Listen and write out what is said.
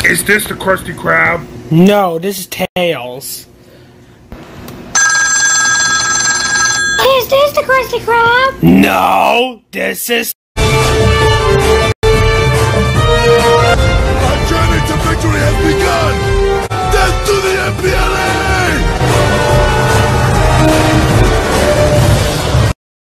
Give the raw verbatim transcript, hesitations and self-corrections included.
Is this the Krusty Krab? No, this is Tails. Is this the Krusty Krab? No, this is... Our journey to victory has begun!